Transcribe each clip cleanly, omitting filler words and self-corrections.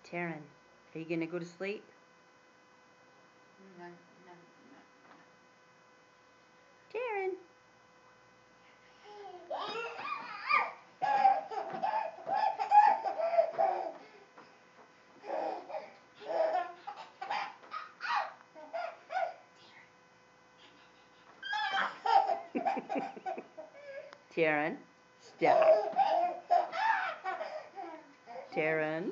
Taryn, are you going to go to sleep? No. Taryn. Taryn, stop. Taryn.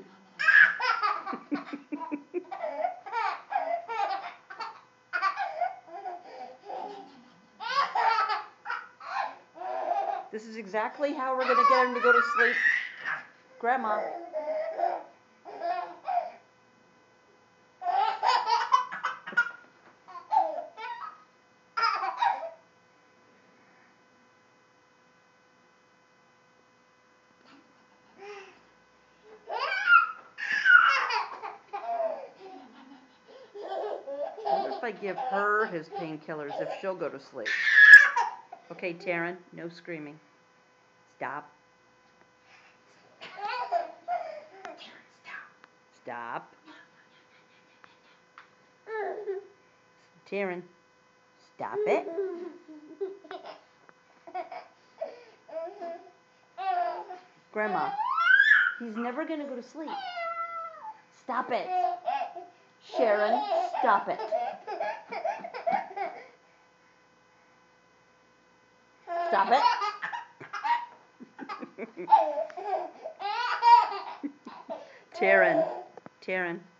This is exactly how we're going to get him to go to sleep. Grandma. What if I give her his painkillers if she'll go to sleep? Okay, Taryn, no screaming. Stop. Stop. Taryn, stop it. Grandma, he's never going to go to sleep. Stop it. Sharon, stop it. Stop it. Taryn.